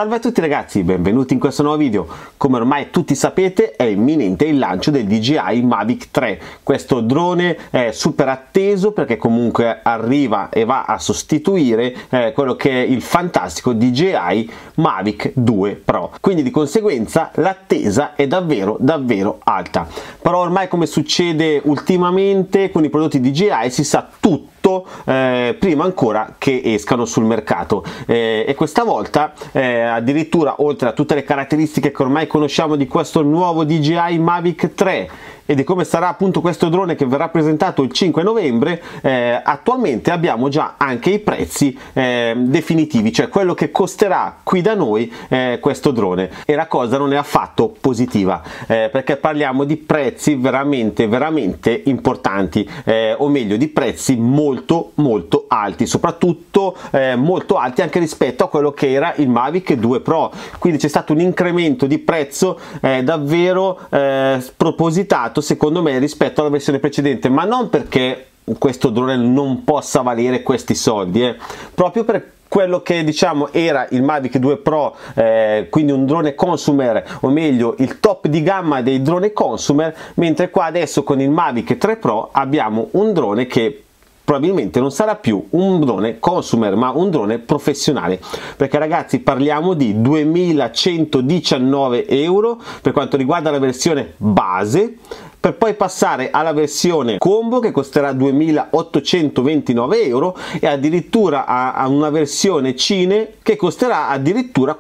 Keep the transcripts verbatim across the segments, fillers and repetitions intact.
Salve a tutti ragazzi, benvenuti in questo nuovo video. Come ormai tutti sapete è imminente il lancio del D J I Mavic tre. Questo drone è super atteso perché comunque arriva e va a sostituire eh, quello che è il fantastico D J I Mavic due Pro. Quindi di conseguenza l'attesa è davvero davvero alta. Però ormai, come succede ultimamente con i prodotti D J I, si sa tutto Eh, prima ancora che escano sul mercato, eh, e questa volta eh, addirittura, oltre a tutte le caratteristiche che ormai conosciamo di questo nuovo D J I Mavic tre e di come sarà appunto questo drone che verrà presentato il cinque novembre, eh, attualmente abbiamo già anche i prezzi eh, definitivi, cioè quello che costerà qui da noi eh, questo drone, e la cosa non è affatto positiva, eh, perché parliamo di prezzi veramente veramente importanti, eh, o meglio di prezzi molto molto alti, soprattutto eh, molto alti anche rispetto a quello che era il Mavic due Pro. Quindi c'è stato un incremento di prezzo eh, davvero eh, spropositato secondo me rispetto alla versione precedente, ma non perché questo drone non possa valere questi soldi, eh, proprio per quello che diciamo era il Mavic due Pro, eh, quindi un drone consumer, o meglio il top di gamma dei droni consumer, mentre qua adesso con il Mavic tre Pro abbiamo un drone che probabilmente non sarà più un drone consumer ma un drone professionale, perché ragazzi parliamo di duemilacentodiciannove euro per quanto riguarda la versione base, per poi passare alla versione combo che costerà duemilaottocentoventinove euro, e addirittura a, a una versione cine che costerà addirittura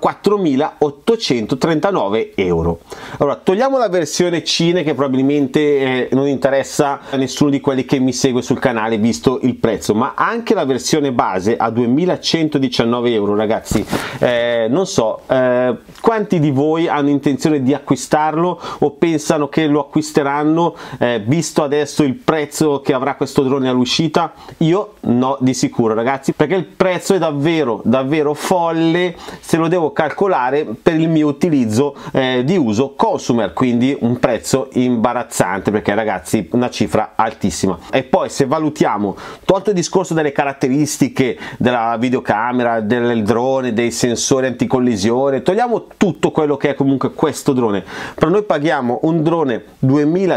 quattromilaottocentotrentanove euro. Allora togliamo la versione cine che probabilmente eh, non interessa a nessuno di quelli che mi segue sul canale visto il prezzo, ma anche la versione base a duemilacentodiciannove euro ragazzi, eh, non so eh, quanti di voi hanno intenzione di acquistarlo o pensano che lo acquisteranno Eh, visto adesso il prezzo che avrà questo drone all'uscita. Io no, di sicuro ragazzi, perché il prezzo è davvero davvero folle se lo devo calcolare per il mio utilizzo eh, di uso consumer, quindi un prezzo imbarazzante, perché ragazzi una cifra altissima. E poi se valutiamo, tolto il discorso delle caratteristiche della videocamera, del drone, dei sensori anticollisione, togliamo tutto quello che è comunque questo drone, però noi paghiamo un drone duemilacenodiciannove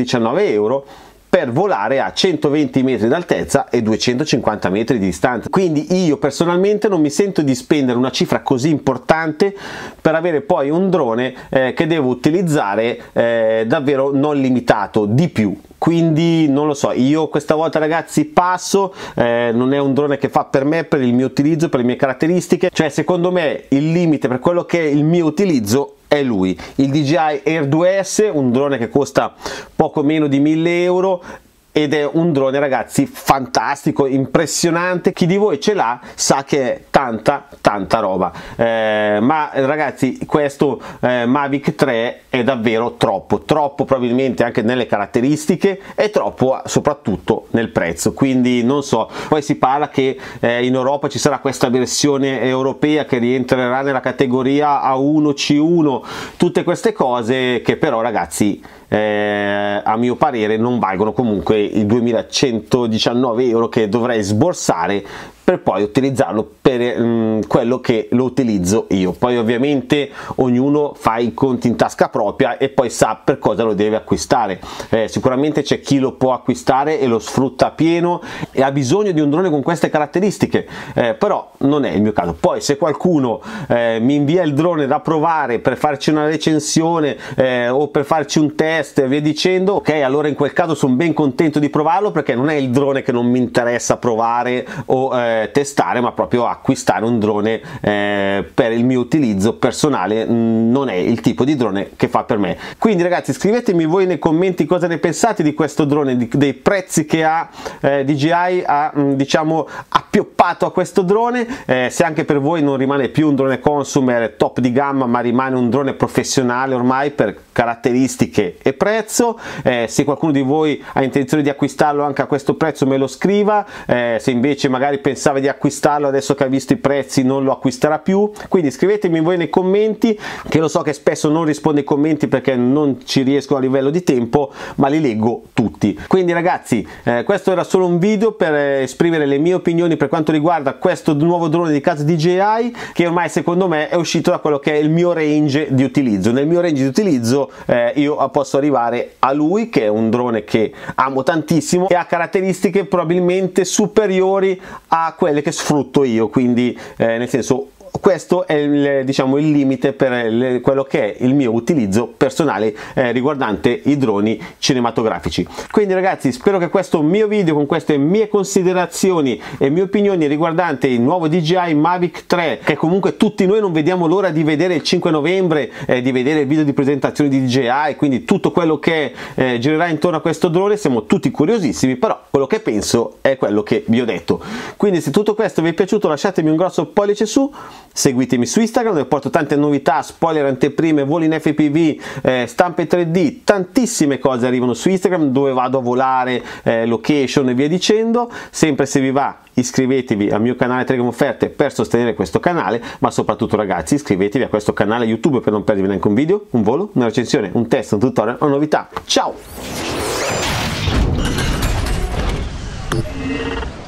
euro per volare a centoventi metri d'altezza e duecentocinquanta metri di distanza. Quindi io personalmente non mi sento di spendere una cifra così importante per avere poi un drone eh, che devo utilizzare eh, davvero non limitato di più. Quindi non lo so, io questa volta ragazzi passo, eh, non è un drone che fa per me, per il mio utilizzo, per le mie caratteristiche, cioè secondo me il limite per quello che è il mio utilizzo è lui, il D J I Air due S, un drone che costa poco meno di mille euro, ed è un drone ragazzi fantastico, impressionante. Chi di voi ce l'ha sa che è tanta tanta roba, eh, ma ragazzi questo eh, Mavic tre è davvero troppo troppo, probabilmente anche nelle caratteristiche, e troppo soprattutto nel prezzo. Quindi non so, poi si parla che eh, in Europa ci sarà questa versione europea che rientrerà nella categoria A uno C uno, tutte queste cose che però ragazzi Eh, a mio parere non valgono comunque i duemilacentodiciannove euro che dovrei sborsare per poi utilizzarlo per um, quello che lo utilizzo io. Poi ovviamente ognuno fa i conti in tasca propria e poi sa per cosa lo deve acquistare. Eh, sicuramente c'è chi lo può acquistare e lo sfrutta a pieno e ha bisogno di un drone con queste caratteristiche, eh, però non è il mio caso. Poi se qualcuno eh, mi invia il drone da provare per farci una recensione eh, o per farci un test e via dicendo, ok, allora in quel caso sono ben contento di provarlo, perché non è il drone che non mi interessa provare o eh, testare, ma proprio acquistare un drone eh, per il mio utilizzo personale. Non è il tipo di drone che fa per me. Quindi ragazzi scrivetemi voi nei commenti cosa ne pensate di questo drone, di, dei prezzi che ha eh, D J I ha diciamo appioppato a questo drone, eh, se anche per voi non rimane più un drone consumer top di gamma ma rimane un drone professionale ormai per caratteristiche e prezzo. Eh, se qualcuno di voi ha intenzione di acquistarlo anche a questo prezzo me lo scriva, eh, se invece magari pensate pensava di acquistarlo, adesso che ha visto i prezzi non lo acquisterà più. Quindi scrivetemi voi nei commenti, che lo so che spesso non rispondo ai commenti perché non ci riesco a livello di tempo, ma li leggo tutti. Quindi ragazzi, eh, questo era solo un video per esprimere le mie opinioni per quanto riguarda questo nuovo drone di casa D J I, che ormai secondo me è uscito da quello che è il mio range di utilizzo. Nel mio range di utilizzo eh, io posso arrivare a lui, che è un drone che amo tantissimo e ha caratteristiche probabilmente superiori a quelle che sfrutto io, quindi eh, nel senso, questo è il, diciamo, il limite per le, quello che è il mio utilizzo personale eh, riguardante i droni cinematografici. Quindi ragazzi, spero che questo mio video con queste mie considerazioni e mie opinioni riguardante il nuovo D J I Mavic tre, che comunque tutti noi non vediamo l'ora di vedere il cinque novembre, eh, di vedere il video di presentazione di D J I, quindi tutto quello che eh, girerà intorno a questo drone, siamo tutti curiosissimi, però quello che penso è quello che vi ho detto. Quindi se tutto questo vi è piaciuto, lasciatemi un grosso pollice su, seguitemi su Instagram dove porto tante novità, spoiler, anteprime, voli in F P V, eh, stampe tre D, tantissime cose arrivano su Instagram dove vado a volare, eh, location e via dicendo. Sempre, se vi va, iscrivetevi al mio canale Telegram Offerte per sostenere questo canale, ma soprattutto ragazzi iscrivetevi a questo canale YouTube per non perdervi neanche un video, un volo, una recensione, un test, un tutorial, una novità. Ciao!